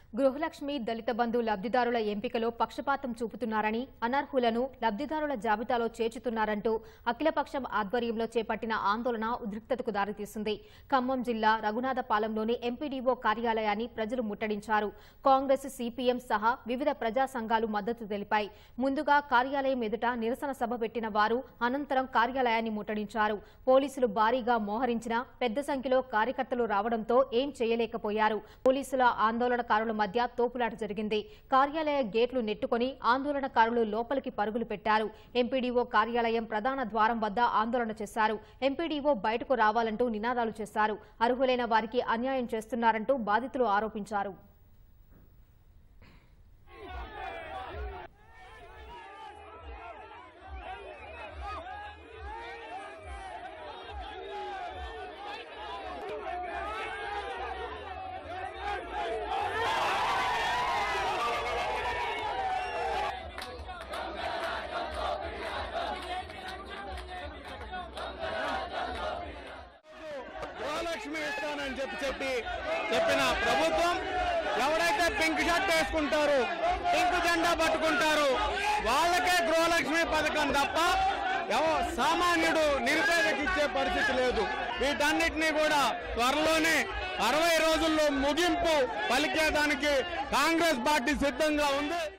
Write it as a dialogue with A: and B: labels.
A: గృహలక్ష్మి దళిత బంధు లబ్ధిదారుల ఎంపికలో పక్షపాతం చూపుతున్నారని, అనర్హులను లబ్ధిదారుల జాబితాలో చేర్చుతున్నారంటూ అఖిలపక్షం ఆధ్వర్యంలో చేపట్టిన ఆందోళన ఉద్రిక్తతకు దారితీసింది. ఖమ్మం జిల్లా రఘునాథపాలెంలోని ఎంపీడీఓ కార్యాలయాన్ని ప్రజలు ముట్టడించారు. కాంగ్రెస్, సిపిఎం సహా వివిధ ప్రజా సంఘాలు మద్దతు తెలిపాయి. ముందుగా కార్యాలయం ఎదుట నిరసన సభ పెట్టిన వారు అనంతరం కార్యాలయాన్ని ముట్టడించారు. పోలీసులు భారీగా మోహరించినా పెద్ద సంఖ్యలో కార్యకర్తలు రావడంతో ఏం చేయలేకపోయారు. పోలీసుల ఆందోళనకారుల మధ్య తోపులాట జరిగింది. కార్యాలయ గేట్లు నెట్టుకుని ఆందోళనకారులు లోపలికి పరుగులు పెట్టారు. ఎంపీడీఓ కార్యాలయం ప్రధాన ద్వారం వద్ద ఆందోళన చేశారు. ఎంపీడీఓ బయటకు రావాలంటూ నినాదాలు చేశారు. అర్హులైన వారికి అన్యాయం చేస్తున్నారంటూ బాధితులు ఆరోపించారు.
B: గృహలక్ష్మి ఇస్తానని చెప్పిన ప్రభుత్వం ఎవరైతే పింక్ షర్ట్ వేసుకుంటారు, పింక్ జెండా పట్టుకుంటారు వాళ్ళకే గృహలక్ష్మి పథకం తప్ప సామాన్యుడు నిరుపేదకి ఇచ్చే పరిస్థితి లేదు. వీటన్నిటినీ కూడా త్వరలోనే 60 రోజుల్లో ముగింపు పలికేదానికి కాంగ్రెస్ పార్టీ సిద్ధంగా ఉంది.